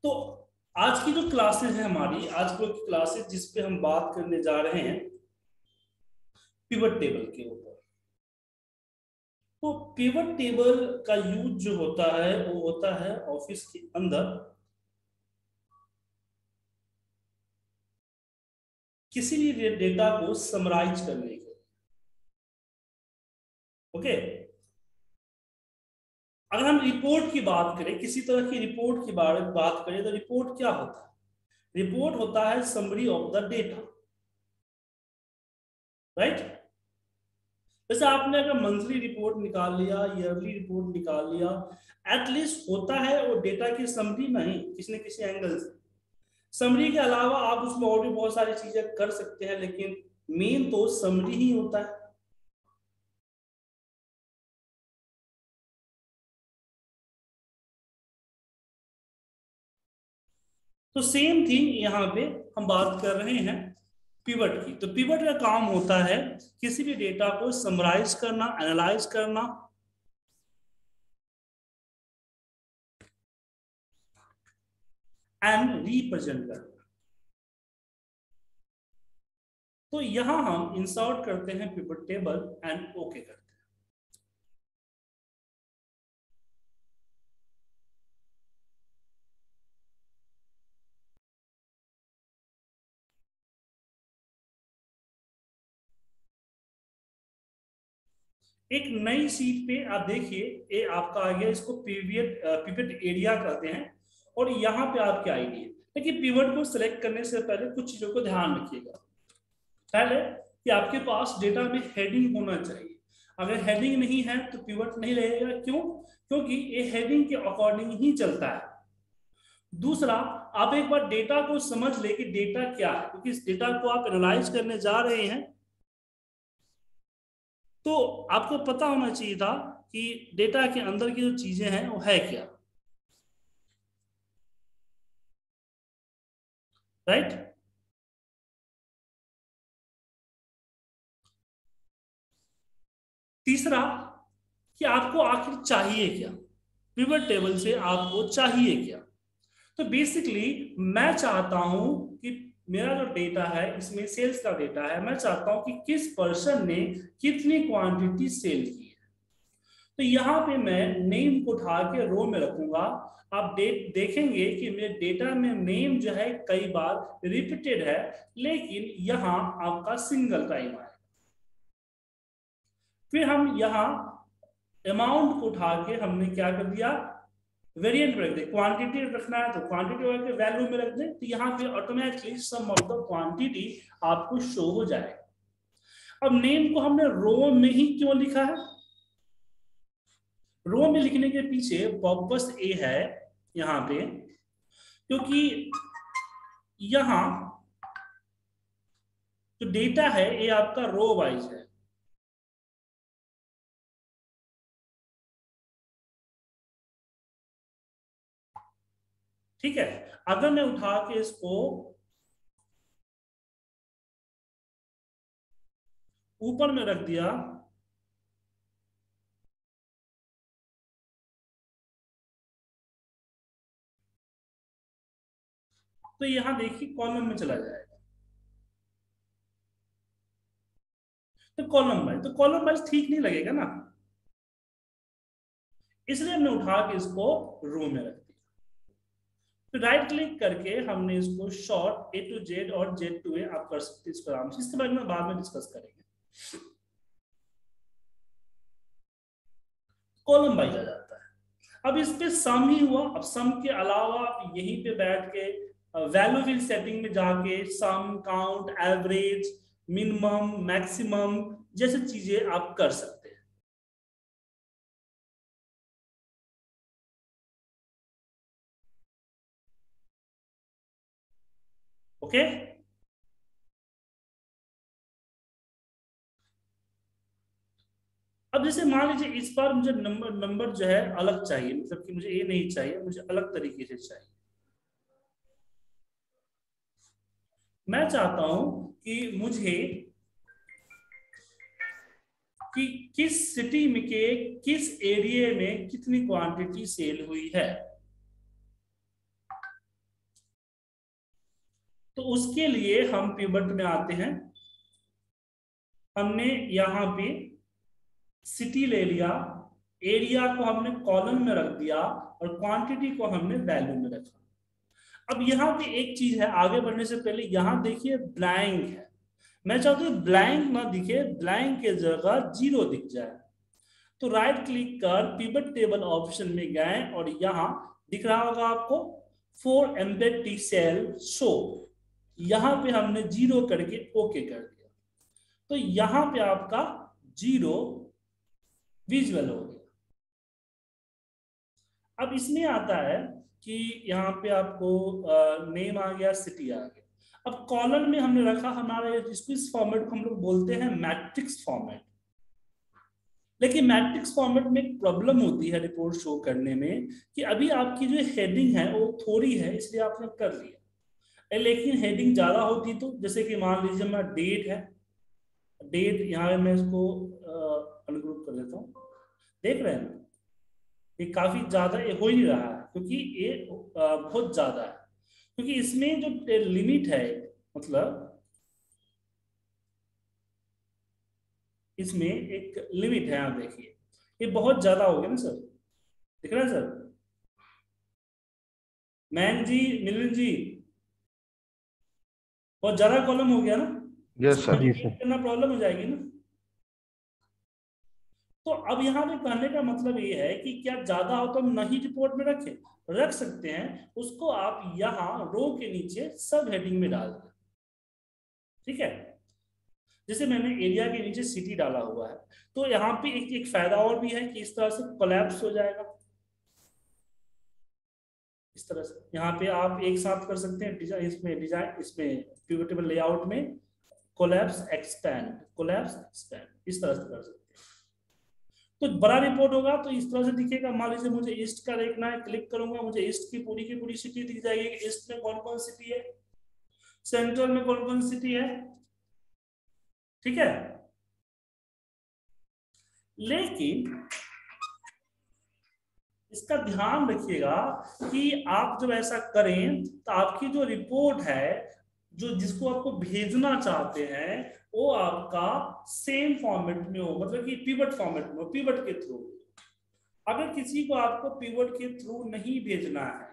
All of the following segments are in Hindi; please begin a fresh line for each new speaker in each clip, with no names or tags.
तो आज की जो क्लासेस है हमारी, आज की क्लासेस जिस पे हम बात करने जा रहे हैं पिवट टेबल के ऊपर। तो पिवट टेबल का यूज जो होता है वो होता है ऑफिस के अंदर किसी भी डेटा को समराइज करने के। ओके, अगर हम रिपोर्ट की बात करें, किसी तरह की रिपोर्ट की बारे में बात करें, तो रिपोर्ट क्या होता है? रिपोर्ट होता है summary of the data, right. जैसे आपने अगर मंथली रिपोर्ट निकाल लिया, ईयरली रिपोर्ट निकाल लिया, एटलीस्ट होता है वो डेटा की समरी नहीं, किसी न किसी एंगल से। समरी के अलावा आप उसमें और भी बहुत सारी चीजें कर सकते हैं, लेकिन मेन तो समरी ही होता है। तो सेम थिंग यहाँ पे हम बात कर रहे हैं पिवट की। तो पिवट का काम होता है किसी भी डेटा को समराइज करना, एनालाइज करना, एंड रिप्रेजेंट करना। तो यहां हम इंसर्ट करते हैं पिवट टेबल एंड ओके करते हैं। एक नई शीट पे आप देखिए, ये आपका आ गया, इसको पिवट एरिया कहते हैं। और यहाँ पे आपके आईडी है। लेकिन पिवट को सिलेक्ट करने से पहले कुछ चीजों को ध्यान रखिएगा। पहले कि आपके पास डेटा में हेडिंग होना चाहिए। अगर हेडिंग नहीं है तो पिवट नहीं रहेगा। क्यों? क्योंकि ये हेडिंग के अकॉर्डिंग ही चलता है। दूसरा, आप एक बार डेटा को समझ ले कि डेटा क्या है, क्योंकि इस डेटा को आप एनालाइज करने जा रहे हैं, तो आपको पता होना चाहिए था कि डेटा के अंदर की जो चीजें हैं वो है क्या, राइट। तीसरा, कि आपको आखिर चाहिए क्या, पिवट टेबल से आपको चाहिए क्या। तो बेसिकली मैं चाहता हूं कि मेरा जो डेटा है इसमें सेल्स का डेटा है, मैं चाहता हूं कि किस पर्सन ने कितनी क्वांटिटी सेल की है। तो यहाँ पे मैं नेम को उठा के रो में रखूंगा। आप डेट देखेंगे कि मेरे डेटा में नेम जो है कई बार रिपीटेड है, लेकिन यहाँ आपका सिंगल टाइम आएगा। फिर हम यहाँ अमाउंट को उठा के हमने क्या कर दिया, वेरिएंट में रख दे। क्वांटिटी रखना है तो क्वांटिटी के वैल्यू में रख दे, तो यहाँ पे automatically sum of the quantity आपको शो हो जाएगा। अब नेम को हमने रो में ही क्यों लिखा है? रो में लिखने के पीछे पर्पस ए है यहाँ पे, क्योंकि यहाँ जो डेटा है ये आपका रो वाइज है। ठीक है, अगर मैं उठा के इसको ऊपर में रख दिया, तो यहां देखिए कॉलम में चला जाएगा। तो कॉलम वाइज ठीक नहीं लगेगा ना, इसलिए हमने उठा के इसको रो में रख दिया। तो राइट क्लिक करके हमने इसको शॉर्ट ए टू जेड और जेड टू ए आप कर सकते हैं इसको आराम से। इसके बारे में बाद में डिस्कस करेंगे। कॉलम वाइज आ जाता है। अब इस पे सम ही हुआ। अब सम के अलावा आप यहीं पे बैठ के वैल्यू फिल सेटिंग में जाके sum, count, average, minimum, maximum जैसे चीजें आप कर सकते हैं। ओके, अब जैसे मान लीजिए इस बार मुझे नंबर नंबर जो है अलग चाहिए, मतलब कि मुझे ये नहीं चाहिए, मुझे अलग तरीके से चाहिए। मैं चाहता हूं कि मुझे कि किस सिटी में के किस एरिया में कितनी क्वांटिटी सेल हुई है। तो उसके लिए हम पिवट में आते हैं। हमने यहाँ पे सिटी ले लिया, एरिया को हमने कॉलम में रख दिया और क्वांटिटी को हमने वैल्यू में रखा। अब यहाँ पे एक चीज है, आगे बढ़ने से पहले यहाँ देखिए ब्लैंक है। मैं चाहता हूँ ब्लैंक ना दिखे, ब्लैंक के जगह जीरो दिख जाए। तो राइट क्लिक कर पिवट टेबल ऑप्शन में गए और यहाँ दिख रहा होगा आपको फॉर एम्बेड सेल शो, यहाँ पे हमने जीरो करके ओके कर दिया। तो यहाँ पे आपका जीरो विजुअल हो गया। अब इसमें आता है कि यहाँ पे आपको नेम आ गया, सिटी आ गया। अब कॉलम में हमने रखा हमारे, इस फॉर्मेट को हम लोग बोलते हैं मैट्रिक्स फॉर्मेट। लेकिन मैट्रिक्स फॉर्मेट में एक प्रॉब्लम होती है रिपोर्ट शो करने में कि अभी आपकी जो हेडिंग है वो थोड़ी है, इसलिए आपने कर लिया। लेकिन हेडिंग ज्यादा होती तो, जैसे कि मान लीजिए मैं डेट है, डेट यहाँ मैं इसको अनग्रुप कर देता हूँ। देख रहे हैं ना, ये काफी ज्यादा ये हो ही नहीं रहा है क्योंकि ये बहुत ज्यादा है। क्योंकि इसमें जो लिमिट है, मतलब इसमें एक लिमिट है, आप देखिए ये बहुत ज्यादा हो गया ना सर, दिख रहा है सर? मैन जी, मिलन जी, बहुत ज्यादा कॉलम हो गया ना,
यस
इसको
सर।
मैनिपुलेट करना प्रॉब्लम हो जाएगी ना। तो अब यहाँ पे कहने का मतलब ये है कि क्या ज्यादा हो तो हम नहीं रिपोर्ट में रखें, रख सकते हैं, उसको आप यहाँ रो के नीचे सब हेडिंग में डाल दें। ठीक है, जैसे मैंने एरिया के नीचे सिटी डाला हुआ है, तो यहाँ पे एक फायदा और भी है कि इस तरह से कोलैप्स हो जाएगा। इस तरह से यहाँ पे आप एक साथ कर सकते हैं डिजाइन इसमें पिवट टेबल लेआउट में कोलैप्स एक्सपैंड, कोलैप्स एक्सपैंड इस तरह से कर सकते हैं। तो बड़ा रिपोर्ट होगा तो इस तरह से दिखेगा। मान लीजिए मुझे ईस्ट का देखना है, क्लिक करूंगा, मुझे ईस्ट की पूरी सिटी दिख जाएगी कि ईस्ट में कौन कौन सिटी है, सेंट्रल में कौन कौन सिटी है। ठीक है, लेकिन इसका ध्यान रखिएगा कि आप जब ऐसा करें तो आपकी जो रिपोर्ट है, जो जिसको आपको भेजना चाहते हैं, वो आपका सेम फॉर्मेट में हो, मतलब कि पिवट फॉर्मेट में हो, पिवट के थ्रू। अगर किसी को आपको पिवट के थ्रू नहीं भेजना है,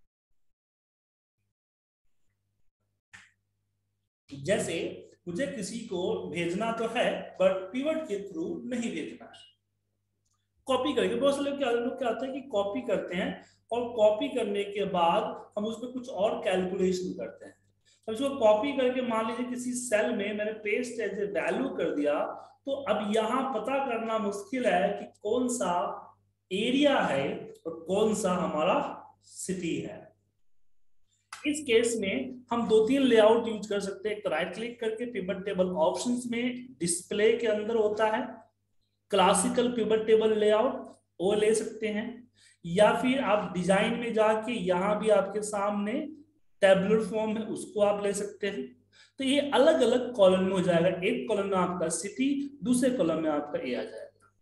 जैसे मुझे किसी को भेजना तो है बट पिवट के थ्रू नहीं भेजना है, कॉपी करके, बहुत से लोग क्या होता है कि कॉपी करते हैं और कॉपी करने के बाद हम उसमें कुछ और कैलकुलेशन करते हैं। तो इसको कॉपी करके मान लीजिए किसी सेल में मैंने पेस्ट एज ए वैल्यू कर दिया, तो अब यहाँ पता करना मुश्किल है कि कौन सा एरिया है और कौन सा हमारा सिटी है। इस केस में हम दो तीन लेआउट यूज कर सकते हैं। एक तो राइट क्लिक करके पिवट टेबल ऑप्शंस में डिस्प्ले के अंदर होता है क्लासिकल पिवट टेबल लेआउट, वो ले सकते हैं, या फिर आप डिजाइन में जाके यहाँ भी आपके सामने टेबुलर फॉर्म है उसको आप ले सकते हैं। तो ये अलग अलग कॉलम में हो जाएगा, एक कॉलम में आपका सिटी, दूसरे कॉलम में आपका ए आ जाएगा।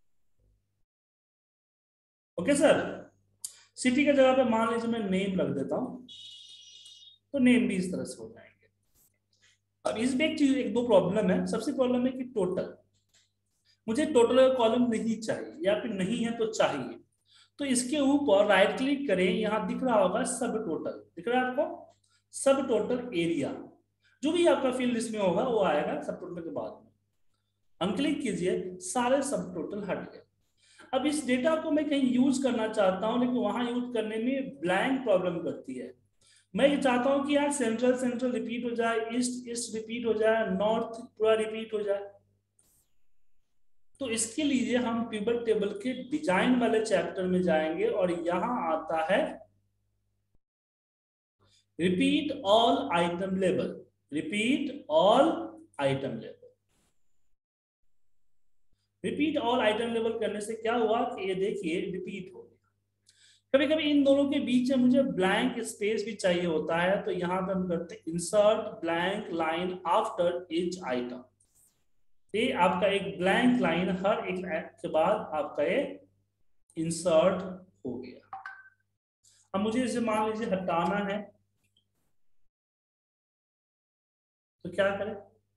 ओके सर, सिटी की जगह पे मान लीजिए मैं नेम रख देता हूं, तो नेम भी इस तरह से हो जाएंगे। अब इसमें एक चीज, एक दो प्रॉब्लम है। सबसे प्रॉब्लम है कि टोटल, मुझे टोटल कॉलम नहीं चाहिए या फिर नहीं है तो चाहिए। तो इसके ऊपर राइट क्लिक करें, यहां दिख रहा होगा सब टोटल, दिख रहा है आपको सब टोटल एरिया, जो भी आपका फील्ड इसमें होगा वो आएगा सब टोटल के बाद में। अनक्लिक कीजिए, सारे सब टोटल हट गए। अब इस डेटा को मैं कहीं यूज करना चाहता हूं, लेकिन वहां यूज करने में ब्लैंक प्रॉब्लम करती है। मैं ये चाहता हूं कि यार सेंट्रल सेंट्रल रिपीट हो जाए, ईस्ट ईस्ट रिपीट हो जाए, नॉर्थ पूरा रिपीट हो जाए। तो इसके लिए हम पिवट टेबल के डिजाइन वाले चैप्टर में जाएंगे और यहां आता है repeat all item level, repeat all item level. Repeat all item level करने से क्या हुआ कि ये देखिए रिपीट हो गया। कभी कभी इन दोनों के बीच में मुझे ब्लैंक स्पेस भी चाहिए होता है, तो यहां पर हम करते हैं insert blank line after each item. ये आपका एक ब्लैंक लाइन हर एक के बाद आपका ये इंसर्ट हो गया। अब मुझे इसे मान लीजिए हटाना है, तो क्या करें?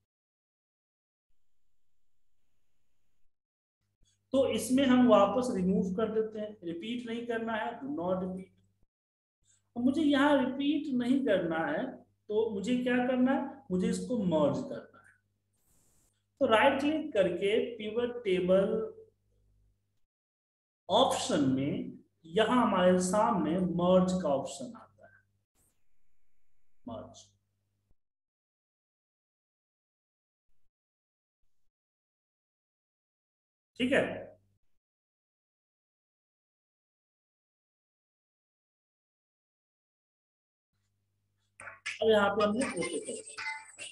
तो इसमें हम वापस रिमूव कर देते हैं, रिपीट नहीं करना है, डू नॉट रिपीट। अब मुझे यहाँ रिपीट नहीं करना है, तो मुझे क्या करना है, मुझे इसको मर्ज करना है। तो राइट क्लिक करके पिवट टेबल ऑप्शन में यहां हमारे सामने मर्ज का ऑप्शन आता है, मर्ज। ठीक है। अब यहाँ पे हमने ओके कर दिया।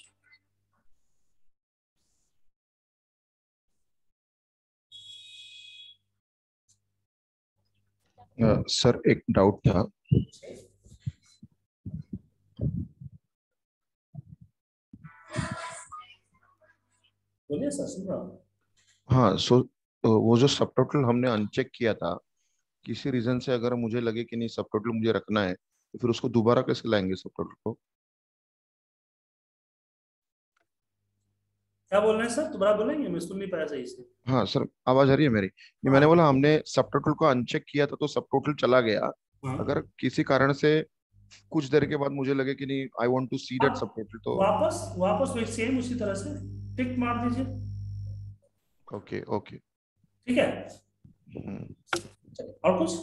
सर एक डाउट था।
बोलिए सर, सुन रहा हूँ।
हाँ वो जो सब टोटल हमने अनचेक किया था, किसी रीजन से अगर मुझे लगे कि नहीं सब टोटल मुझे रखना है, तो फिर उसको दोबारा कैसे लाएंगे सब टोटल को?
क्या बोल रहे हैं सर, दोबारा बोलेंगे, मैं सुन नहीं पाया सही से।
हाँ सर, आवाज आ रही है मेरी? ये मैंने
हाँ
बोला हमने सब टोटल को अनचेक किया था तो सब टोटल चला गया।
हाँ।
अगर किसी कारण से कुछ देर के बाद मुझे लगे कि नहीं I want to see that सब
आप
टोटल, तो?
वापस वापस वही सेम उसी तरह से टिक मार दीजिए।
Okay okay.
ठीक है।
हम्म।
चलिए, और कुछ?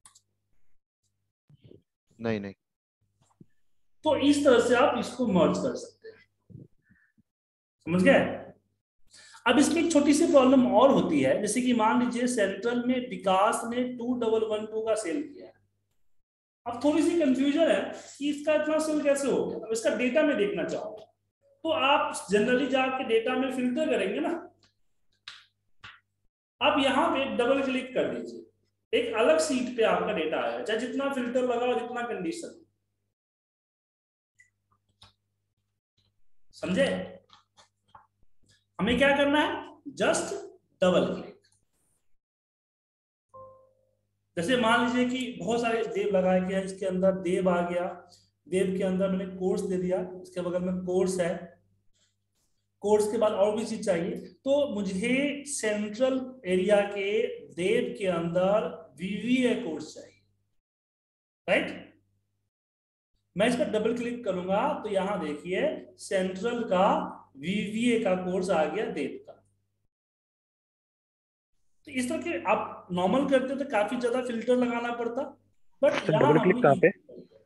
नहीं नहीं।
तो इस तरह से आप इसको मर्ज कर सकते हैं, समझ गए? अब इसमें एक छोटी सी प्रॉब्लम और होती है, जैसे कि मान लीजिए सेंट्रल में विकास ने 2112 का सेल किया है। अब थोड़ी सी कंफ्यूजन है कि इसका इतना सेल कैसे हो गया। अब इसका डेटा में देखना चाहूंगा, तो आप जनरली जाके डेटा में फिल्टर करेंगे ना। आप यहाँ पे डबल क्लिक कर दीजिए, एक अलग सीट पे आपका डेटा आएगा, चाहे जितना फिल्टर लगाओ, जितना कंडीशन। समझे? हमें क्या करना है, जस्ट डबल क्लिक। जैसे मान लीजिए कि बहुत सारे देव लगाए गए हैं, इसके अंदर देव आ गया, देव के अंदर मैंने कोर्स दे दिया, इसके बगल में कोर्स है, कोर्स के बाद और भी चीज चाहिए, तो मुझे सेंट्रल एरिया के देव के अंदर वीवीए कोर्स चाहिए, राइट? मैं इस पर डबल क्लिक करूंगा तो यहां देखिए सेंट्रल का वीवीए का कोर्स आ गया देव का। तो इस तरह के आप नॉर्मल करते तो काफी ज्यादा फिल्टर लगाना पड़ता, बट
सर
यहां
डबल क्लिक
हमने
कहाँ पे?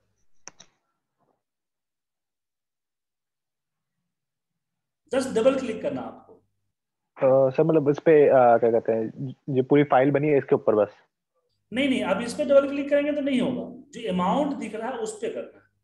जस्ट डबल क्लिक करना आपको।
सर मतलब इस पे क्या कहते हैं, जो पूरी फाइल बनी है इसके ऊपर बस?
नहीं नहीं, अब इस पे डबल क्लिक करेंगे तो नहीं होगा, जो अमाउंट दिख रहा है उस पे करना है।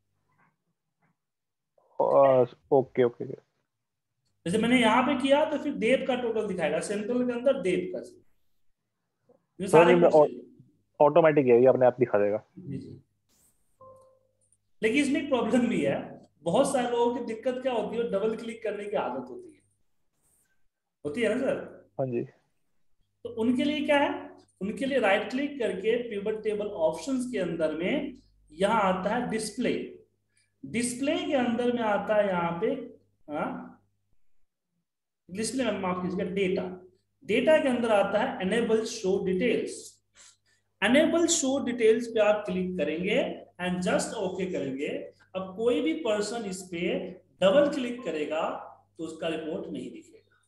ठीक है।
Okay okay.
जैसे मैंने यहाँ पे किया तो फिर देव का टोटल दिखाएगा, सेंट्रल के अंदर देव का, ये सारे
सर
कोर्स चाहिए।
ऑटोमेटिक है, ये अपने आप दिखा देगा।
जी जी। लेकिन इसमें एक प्रॉब्लम भी है, बहुत सारे लोगों की दिक्कत क्या होती है, डबल क्लिक करने की आदत होती है ना सर।
हाँ जी।
तो उनके लिए क्या है, उनके लिए राइट क्लिक करके पिवट टेबल ऑप्शंस के अंदर में यहाँ आता है डिस्प्ले, डिस्प्ले के अंदर में आता है यहाँ पे, हाँ, डिस्प्ले में माफ कीजिएगा, डेटा, डेटा के अंदर आता है enable show details. Enable show details पे आप क्लिक करेंगे एंड जस्ट ओके करेंगे। अब कोई भी पर्सन इस पे डबल क्लिक करेगा तो उसका रिपोर्ट नहीं दिखेगा।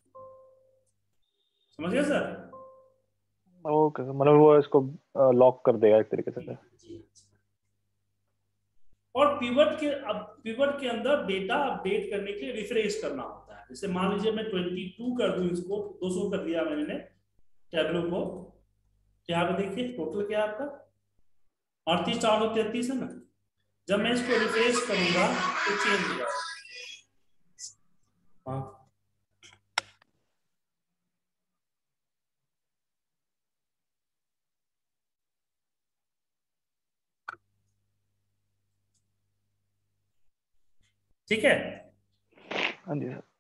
समझ गए सर?
ओके सर, मतलब वो इसको लॉक कर देगा एक तरीके से।
जी। और पिवट के, अब पिवट के अंदर डेटा अपडेट करने के लिए रिफ्रेश करना होता है। जैसे मान लीजिए मैं 22 कर दूं, इसको 200 कर दिया मैंने टैबलो को, यहाँ पे देखिए टोटल क्या है आपका, 38,433 है ना। जब मैं इसको रिफ्रेश करूंगा तो चेंज हो जाएगा। हाँ ठीक है।
हाँ जी सर।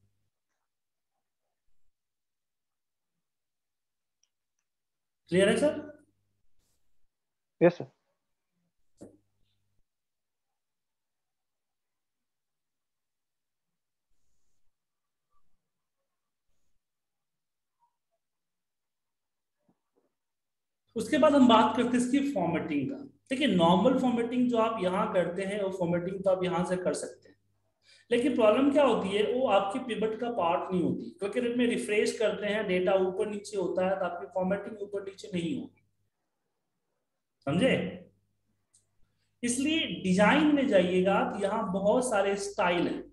क्लियर है सर?
Yes sir.
उसके बाद हम बात करते हैं इसकी फॉर्मेटिंग का। देखिए नॉर्मल फॉर्मेटिंग जो आप यहाँ करते हैं वो फॉर्मेटिंग तो आप यहाँ से कर सकते हैं, लेकिन प्रॉब्लम क्या होती है वो आपके पिवट का पार्ट नहीं होती, क्योंकि जब में रिफ्रेश करते हैं डेटा ऊपर नीचे होता है तो आपकी फॉर्मेटिंग ऊपर नीचे नहीं होगी, समझे। इसलिए डिजाइन में जाइएगा तो यहाँ बहुत सारे स्टाइल हैं,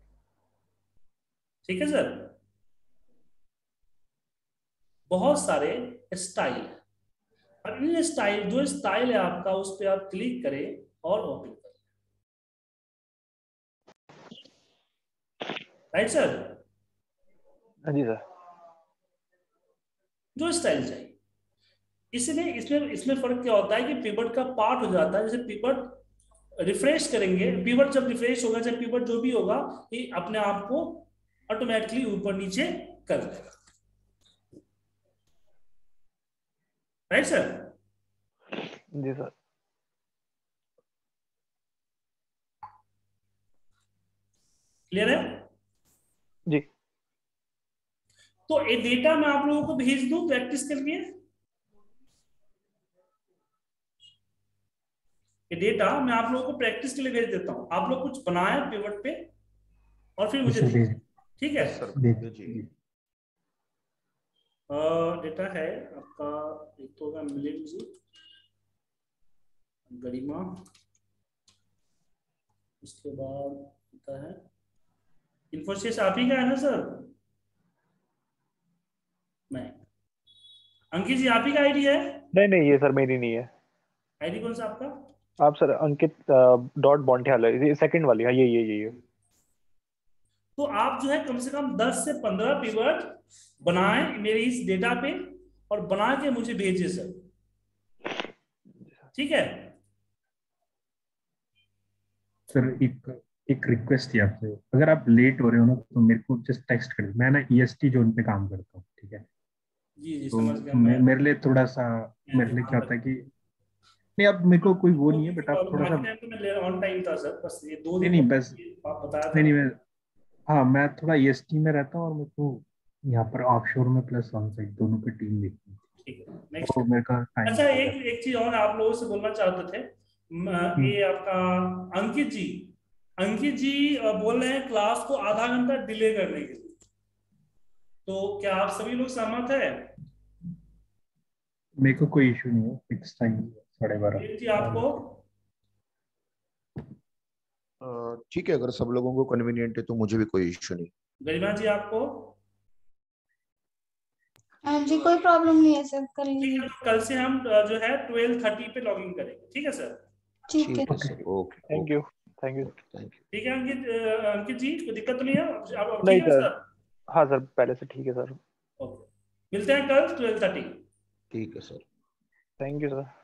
ठीक है सर, बहुत सारे स्टाइल है। और इन स्टाइल जो स्टाइल है आपका उस पर आप क्लिक करें और ओपन करें, राइट सर।
हाँ जी सर।
जो स्टाइल चाहिए, इसमें इसमें इसमें फर्क क्या होता है कि पिवट का पार्ट हो जाता है। जैसे पिवट रिफ्रेश करेंगे, पिवट जब रिफ्रेश होगा चाहे पिवट जो भी होगा ये अपने आप को ऑटोमेटिकली ऊपर नीचे कर देगा, राइट सर।
जी सर।
क्लियर है।
जी।
तो ये डेटा मैं आप लोगों को भेज दूं प्रैक्टिस के लिए, ये डेटा मैं आप लोगों को प्रैक्टिस के लिए भेज देता हूं, आप लोग कुछ बनाए पिवट पे और फिर मुझे दीजिए, ठीक है।
सर जी।
डेटा है आपका, एक तो होगा मिलिंद जी, गरिमा, उसके बाद होता है इन्फोसिस, आप ही का है ना सर? नहीं, अंकित जी आप ही का आईडी है?
नहीं ये सर मेरी नहीं है।
आईडी कौन सा आपका?
आप सर अंकित डॉट बॉन्टियाल है, सेकंड वाली। हाँ ये।
तो आप जो है कम से कम 10 से 15 पिवट बनाएं मेरे इस डेटा पे और बना के मुझे भेजिए सर, ठीक है
सर। एक रिक्वेस्ट थी आपसे, अगर आप लेट हो रहे हो ना तो मेरे को जस्ट टेक्स्ट कर दीजिए। मैं ना ईएसटी जोन पे काम करता हूँ, ठीक है।
जी
तो
समझ गया
मेरे लिए थोड़ा सा, मेरे लिए क्या होता है कि नहीं, अब मेरे को कोई वो नहीं है, बट आप थोड़ा सा,
बाकी टाइम तो मैं ऑन टाइम था सर, बस ये 2 दिन
नहीं बस,
आप बताया था।
नहीं मैं, हाँ मैं थोड़ा ईएसटी में रहता हूँ और मेरे को यहाँ पर ऑफशोर में प्लस ऑन साइड दोनों की टीम देखती है,
ठीक है नेक्स्ट।
तो मेरे का टाइम।
अच्छा एक चीज और आप लोगों से बोलना चाहते थे, ये आपका अंकित जी, अंकित जी बोल रहे हैं क्लास को आधा घंटा डिले करने के लिए, तो क्या आप सभी लोग सहमत है?
मेरे को कोई इशू नहीं है, फिक्स टाइम 12:30
जी आपको?
ठीक है, अगर सब लोगों को कन्वीनियंट है तो मुझे भी कोई इश्यू नहीं।
गरिमा जी आपको?
हाँ जी कोई प्रॉब्लम नहीं है सर, कर
ठीक
लीजिए।
है, तो कल से हम जो है 12:30 पे लॉगिन करेंगे, ठीक है सर?
ठीक है
सर, ओके
थैंक यू।
ठीक है अंकित, अंकित जी कोई दिक्कत तो नहीं है आप?
नहीं
ठीक है
सर। हाँ सर पहले से ठीक है सर।
ओके, मिलते हैं कल 12:30।
ठीक है सर।
Thank you sir.